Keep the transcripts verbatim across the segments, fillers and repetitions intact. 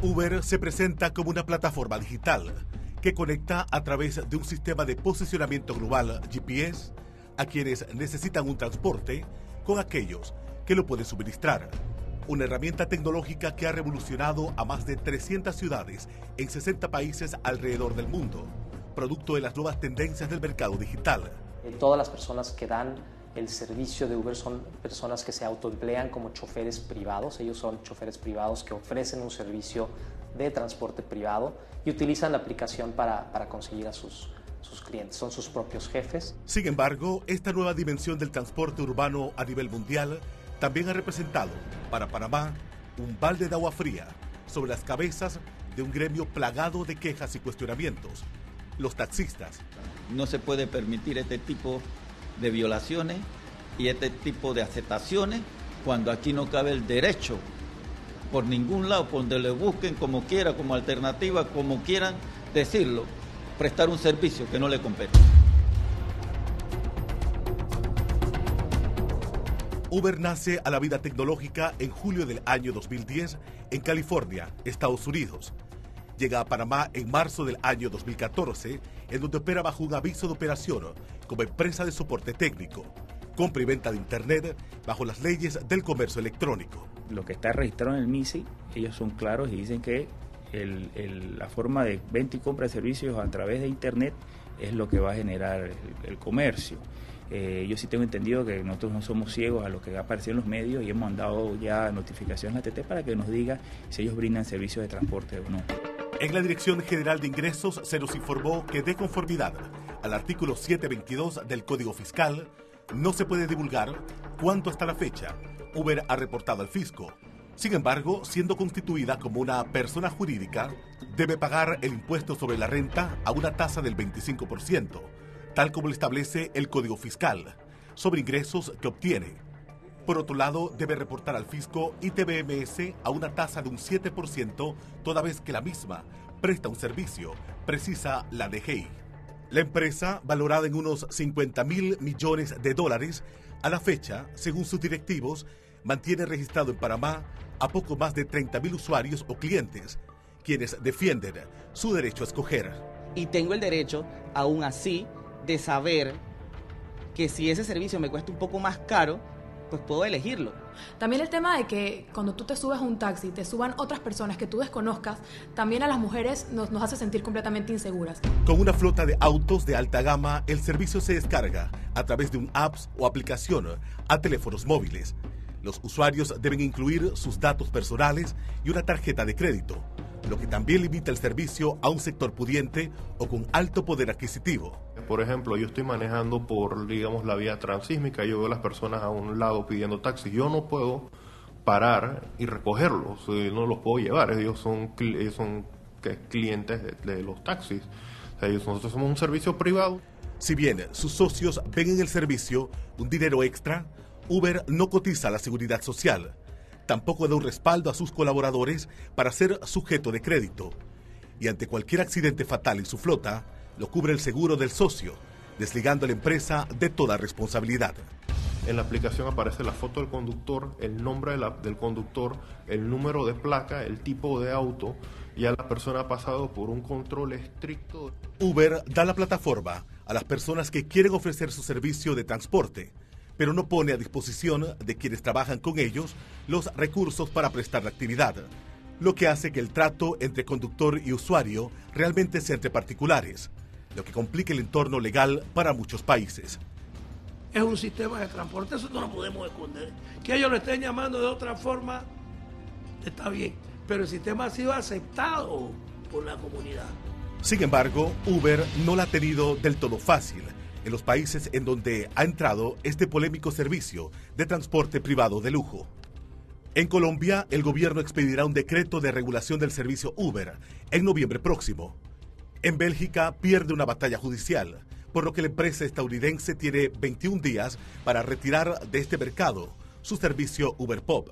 Uber se presenta como una plataforma digital que conecta a través de un sistema de posicionamiento global G P S a quienes necesitan un transporte con aquellos que lo pueden suministrar. Una herramienta tecnológica que ha revolucionado a más de trescientas ciudades en sesenta países alrededor del mundo, producto de las nuevas tendencias del mercado digital. Todas las personas que dan el servicio de Uber son personas que se autoemplean como choferes privados. Ellos son choferes privados que ofrecen un servicio de transporte privado y utilizan la aplicación para, para conseguir a sus, sus clientes. Son sus propios jefes. Sin embargo, esta nueva dimensión del transporte urbano a nivel mundial también ha representado para Panamá un balde de agua fría sobre las cabezas de un gremio plagado de quejas y cuestionamientos: los taxistas. No se puede permitir este tipo de violaciones y este tipo de aceptaciones cuando aquí no cabe el derecho por ningún lado, por donde le busquen, como quiera, como alternativa, como quieran decirlo, prestar un servicio que no le compete. Uber nace a la vida tecnológica en julio del año dos mil diez en California, Estados Unidos. Llega a Panamá en marzo del año dos mil catorce, en donde opera bajo un aviso de operación como empresa de soporte técnico, compra y venta de Internet bajo las leyes del comercio electrónico. Lo que está registrado en el M I S I, ellos son claros y dicen que el, el, la forma de venta y compra de servicios a través de Internet es lo que va a generar el, el comercio. Eh, yo sí tengo entendido que nosotros no somos ciegos a lo que ha aparecido en los medios y hemos mandado ya notificaciones a T T para que nos diga si ellos brindan servicios de transporte o no. En la Dirección General de Ingresos se nos informó que, de conformidad al artículo setecientos veintidós del Código Fiscal, no se puede divulgar cuánto hasta la fecha Uber ha reportado al fisco. Sin embargo, siendo constituida como una persona jurídica, debe pagar el impuesto sobre la renta a una tasa del veinticinco por ciento, tal como lo establece el Código Fiscal, sobre ingresos que obtiene. Por otro lado, debe reportar al fisco I T B M S a una tasa de un siete por ciento, toda vez que la misma presta un servicio, precisa la D G I. La empresa, valorada en unos cincuenta mil millones de dólares, a la fecha, según sus directivos, mantiene registrado en Panamá a poco más de treinta mil usuarios o clientes, quienes defienden su derecho a escoger. Y tengo el derecho, aún así, de saber que si ese servicio me cuesta un poco más caro, pues puedo elegirlo. También el tema de que cuando tú te subes a un taxi, te suban otras personas que tú desconozcas, también a las mujeres nos, nos hace sentir completamente inseguras. Con una flota de autos de alta gama, el servicio se descarga a través de un app o aplicación a teléfonos móviles. Los usuarios deben incluir sus datos personales y una tarjeta de crédito, lo que también limita el servicio a un sector pudiente o con alto poder adquisitivo. Por ejemplo, yo estoy manejando por, digamos, la vía transísmica, yo veo a las personas a un lado pidiendo taxi, yo no puedo parar y recogerlos, no los puedo llevar, ellos son, ellos son clientes de, de los taxis, o sea, ellos, nosotros somos un servicio privado. Si bien sus socios ven en el servicio un dinero extra, Uber no cotiza la seguridad social, tampoco da un respaldo a sus colaboradores para ser sujeto de crédito, y ante cualquier accidente fatal en su flota, lo cubre el seguro del socio, desligando a la empresa de toda responsabilidad. En la aplicación aparece la foto del conductor, el nombre de la, del conductor, el número de placa, el tipo de auto. Ya la persona ha pasado por un control estricto. Uber da la plataforma a las personas que quieren ofrecer su servicio de transporte, pero no pone a disposición de quienes trabajan con ellos los recursos para prestar la actividad, lo que hace que el trato entre conductor y usuario realmente sea entre particulares, lo que complica el entorno legal para muchos países. Es un sistema de transporte, eso no lo podemos esconder. Que ellos lo estén llamando de otra forma, está bien, pero el sistema ha sido aceptado por la comunidad. Sin embargo, Uber no la ha tenido del todo fácil en los países en donde ha entrado este polémico servicio de transporte privado de lujo. En Colombia, el gobierno expedirá un decreto de regulación del servicio Uber en noviembre próximo. En Bélgica pierde una batalla judicial, por lo que la empresa estadounidense tiene veintiún días para retirar de este mercado su servicio Uber Pop.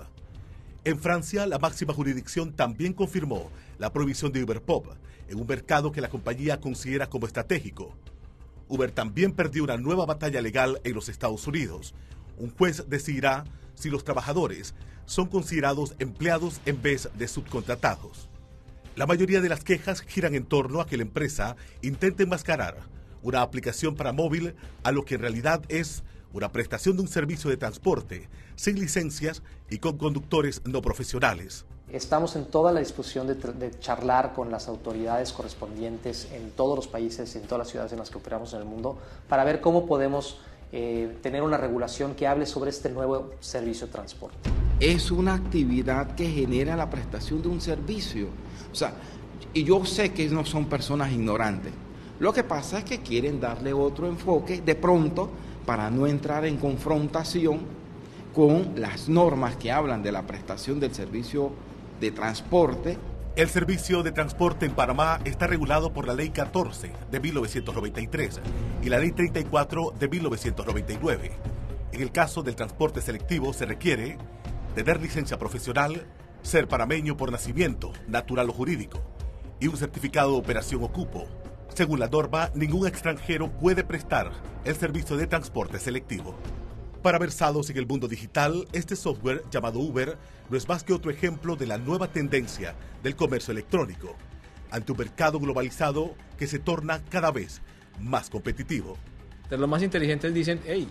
En Francia, la máxima jurisdicción también confirmó la prohibición de Uber Pop en un mercado que la compañía considera como estratégico. Uber también perdió una nueva batalla legal en los Estados Unidos. Un juez decidirá si los trabajadores son considerados empleados en vez de subcontratados. La mayoría de las quejas giran en torno a que la empresa intente enmascarar una aplicación para móvil a lo que en realidad es una prestación de un servicio de transporte sin licencias y con conductores no profesionales. Estamos en toda la disposición de, de charlar con las autoridades correspondientes en todos los países y en todas las ciudades en las que operamos en el mundo para ver cómo podemos eh, tener una regulación que hable sobre este nuevo servicio de transporte. Es una actividad que genera la prestación de un servicio. O sea, y yo sé que no son personas ignorantes. Lo que pasa es que quieren darle otro enfoque de pronto para no entrar en confrontación con las normas que hablan de la prestación del servicio de transporte. El servicio de transporte en Panamá está regulado por la Ley catorce de mil novecientos noventa y tres y la Ley treinta y cuatro de mil novecientos noventa y nueve. En el caso del transporte selectivo se requiere tener licencia profesional, ser panameño por nacimiento, natural o jurídico, y un certificado de operación o cupo. Según la norma, ningún extranjero puede prestar el servicio de transporte selectivo. Para versados en el mundo digital, este software llamado Uber no es más que otro ejemplo de la nueva tendencia del comercio electrónico, ante un mercado globalizado que se torna cada vez más competitivo. Entonces, los más inteligentes dicen, hey,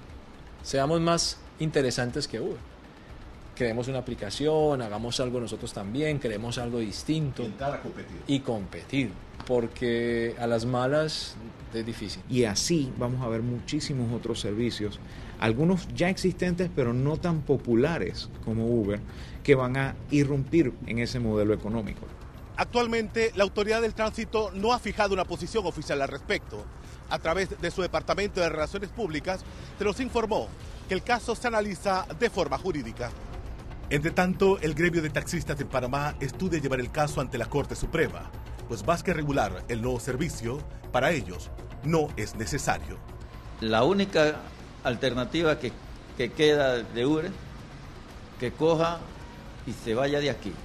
seamos más interesantes que Uber. Creemos una aplicación, hagamos algo nosotros también, creemos algo distinto. Y entrar a competir. Y competir, porque a las malas es difícil. Y así vamos a ver muchísimos otros servicios, algunos ya existentes pero no tan populares como Uber, que van a irrumpir en ese modelo económico. Actualmente, la Autoridad del Tránsito no ha fijado una posición oficial al respecto. A través de su Departamento de Relaciones Públicas, se nos informó que el caso se analiza de forma jurídica. Entre tanto, el gremio de taxistas en Panamá estudia llevar el caso ante la Corte Suprema, pues más que regular el nuevo servicio, para ellos no es necesario. La única alternativa que, que queda de Uber, que coja y se vaya de aquí.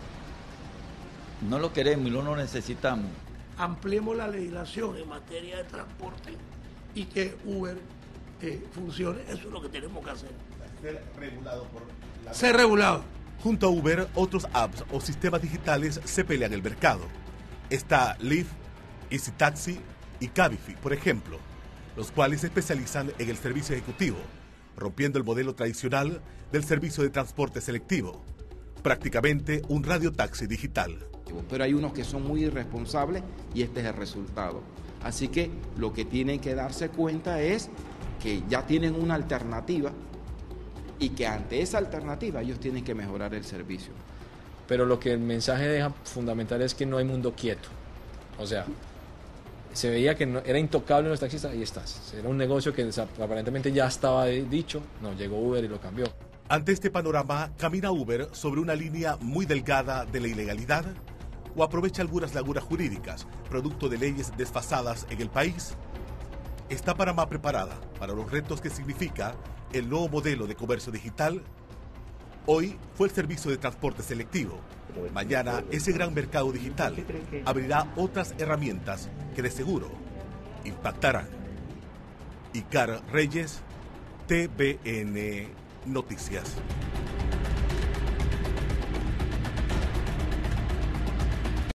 No lo queremos y no lo necesitamos. Ampliemos la legislación en materia de transporte y que Uber eh, funcione. Eso es lo que tenemos que hacer. Ser regulado por la... Ser regulado. Junto a Uber, otros apps o sistemas digitales se pelean el mercado. Está Lyft, Easy Taxi y Cabify, por ejemplo, los cuales se especializan en el servicio ejecutivo, rompiendo el modelo tradicional del servicio de transporte selectivo, prácticamente un radiotaxi digital. Pero hay unos que son muy irresponsables y este es el resultado. Así que lo que tienen que darse cuenta es que ya tienen una alternativa y que ante esa alternativa ellos tienen que mejorar el servicio. Pero lo que el mensaje deja fundamental es que no hay mundo quieto. O sea, se veía que no, era intocable los taxistas, ahí estás. Era un negocio que aparentemente ya estaba dicho, no, llegó Uber y lo cambió. Ante este panorama, ¿camina Uber sobre una línea muy delgada de la ilegalidad? ¿O aprovecha algunas lagunas jurídicas, producto de leyes desfasadas en el país? ¿Está Panamá preparada para los retos que significa el nuevo modelo de comercio digital? Hoy fue el servicio de transporte selectivo. Mañana ese gran mercado digital abrirá otras herramientas que de seguro impactarán. Icar Reyes, T V N Noticias.